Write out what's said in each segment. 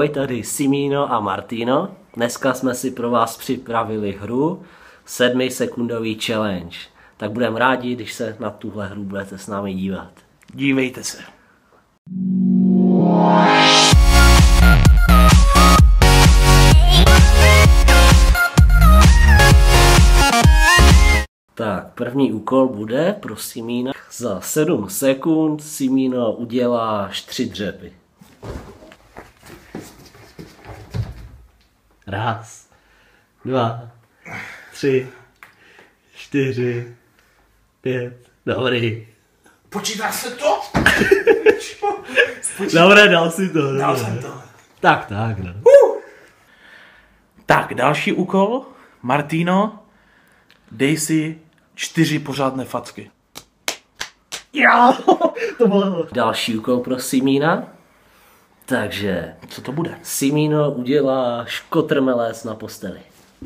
Ahoj, tady Simino a Martino. Dneska jsme si pro vás připravili hru 7sekundový challenge. Tak budeme rádi, když se na tuhle hru budete s námi dívat. Dívejte se. Tak, první úkol bude pro Simína. Za 7 sekund Simino uděláš 3 dřepy. 1, 2, 3, 4, 5. Dobrý. Počítá se to? Dobré, dal si to. Dal jsem to. Tak, no. Tak, další úkol. Martino, dej si 4 pořádné facky. Jo, to bylo. Další úkol pro Simína. Takže, Co to bude? Simino udělá škotrmelec na posteli.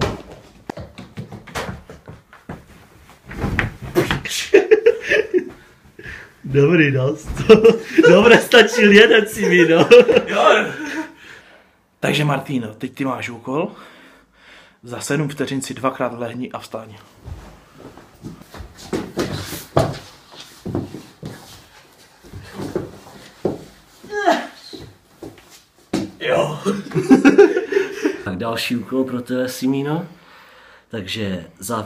Dobrý, dost. Dobré, stačil jeden, Simino. Jo. Takže Martino, teď ty máš úkol. Za 7 vteřin si 2krát lehni a vstaň. Jo. Tak další úkol pro tebe, Simino. Takže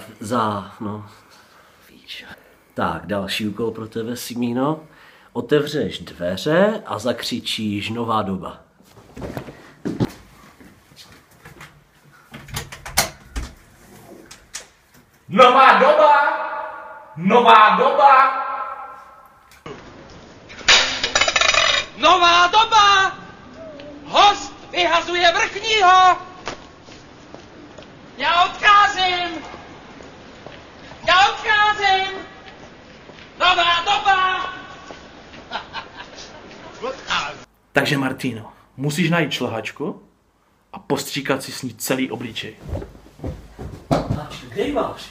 Tak, další úkol pro tebe, Simino. Otevřeš dveře a zakřičíš nová doba. Nová doba! Nová doba! Nová doba! Host vyhazuje vrchního! Já odcházím! Já odcházím! Nová doba! Takže Martino, musíš najít šlehačku a postříkat si s ní celý obličej. Kde ji máš?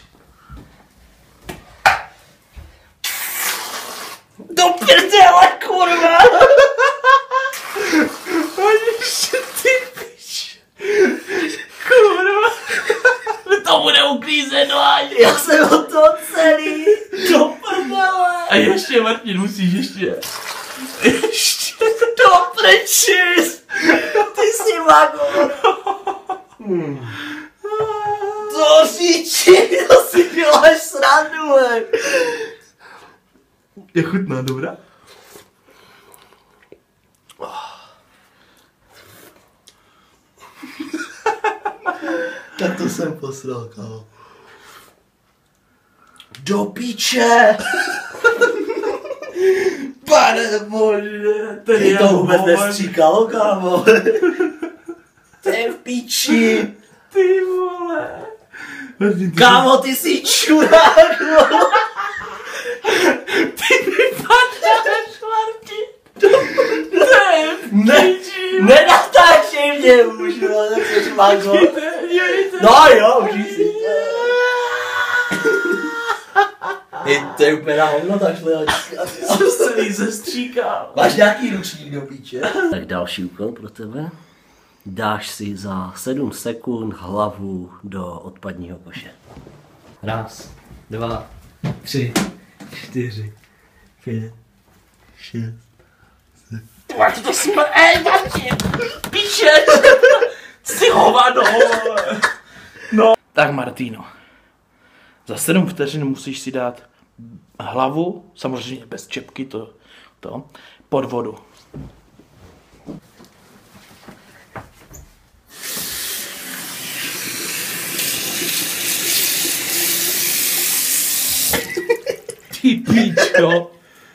Do prdele, kurva! Ty pič. Kurva. To bude uklízeno až. Já jsem o to celý. Do prdele. A ještě, Martin, musíš ještě. Do prčis. Ty jsi mago. To říči, to si děláš srandu, Je chutná, dobrá? Tak to jsem posral, kámo. Do píče! Pane bože, to Ty to vůbec nestříkalo, kámo. To je v píči. Ty vole. Kámo, ty jsi čurák, vole. Ty vypadáš, Martin. To je v píči. Nenatáčej mě už, vole, tak jsi mago. No jo, užij si. To je úplně na hovno, ta šlehačka. Jsem se jí zestříkal. Máš nějaký ručník do píče? Tak další úkol pro tebe. Dáš si za 7 sekund hlavu do odpadního koše. 1, 2, 3, 4, 5, 6. Máš to smrt. Martin. Píče. Jsi hovado. No. Tak Martino. Za 7 vteřin musíš si dát hlavu, samozřejmě bez čepky, to pod vodu. Ty píčo.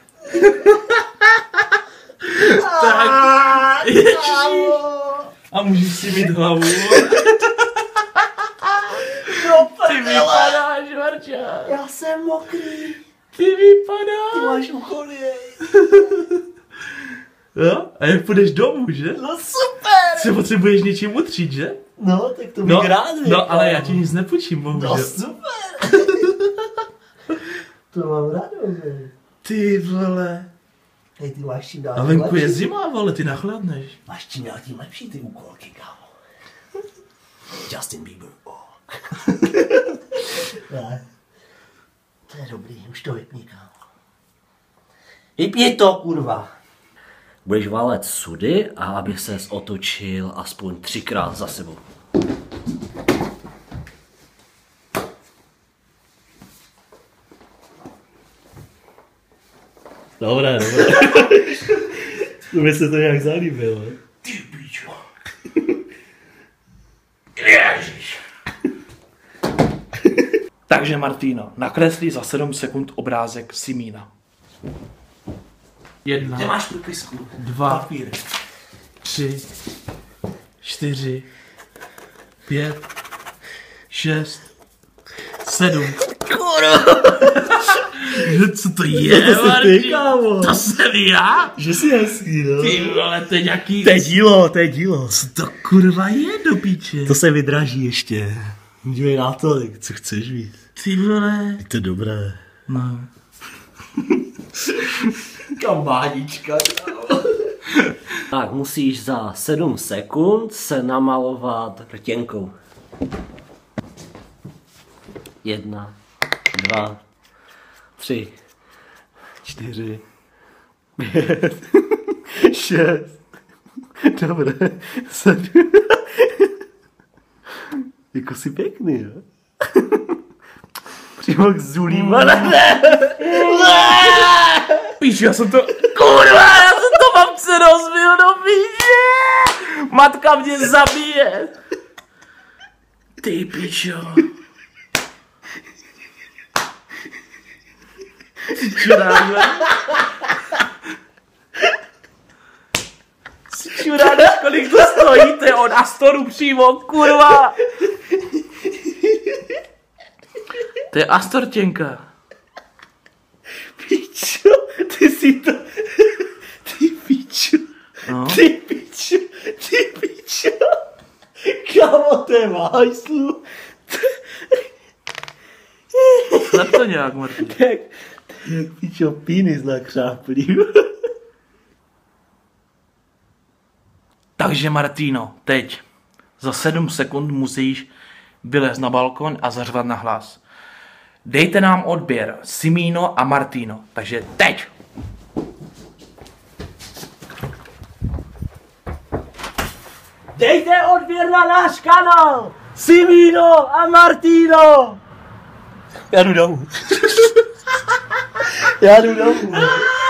Tak, ježiš. A můžeš si mít hlavu. Ty vypadáš, Marča. Já jsem mokrý. Ty vypadáš. Ty máš úkoly. Jo? A jak půjdeš domů, že? No super. Se potřebuješ něčím utřít, že? No, tak to bych rád. No, ale já ti nic nepůjčím, bohužel. No super. To mám rád, Ty vole. Hej, ty máš čím dál A venku je zima, vole, ty nachladneš. Máš čím dál tím lepší ty úkolky, kámo. Justin Bieber. Oh. To je dobrý, už to vypni, kámo. Vypni to, kurva. Budeš valet sudy a aby ses otočil aspoň 3krát za sebou. Dobré. To by se to nějak zalíbilo. Ty píčo. Ježiš. Takže Martino, nakreslí za 7 sekund obrázek Simína. 1, Kde máš propisku? 2, 3, 4, 5, 6, 7. Co to je, Martin? To jsem já? Že jsi hezký, no. Ty vole, to je nějaký... To je dílo. Co to kurva je do píče? To se vydraží ještě. Dívej na to, co chceš víc. Ty vole. To je dobré. No. Kamánička. Tak musíš za 7 sekund se namalovat rtěnkou. 1, 2, 3, 4, 5, 6. Dobré, 7. Jako jsi pěkný, jo? Přímo k zulím. Píš, já jsem to... Kurva, já jsem to mamce rozbil do píče! Matka mě zabije! Ty píčo. Ty čuráš, čuráš, kolik to stojí, to je od Astoru přímo, kurva! To je Astortěnka. Pičo, ty si to... Ty pičo, No. ty pičo. Kámo, to je vážslu. Slep to nějak, Martin. Tak, pičo, píny nakřáplý. Takže Martino, teď za 7 sekund musíš vylézt na balkon a zařvat na hlas. Dejte nám odběr, Simíno a Martino. Takže teď! Dejte odběr na náš kanál! Simíno a Martino! Já jdu domů.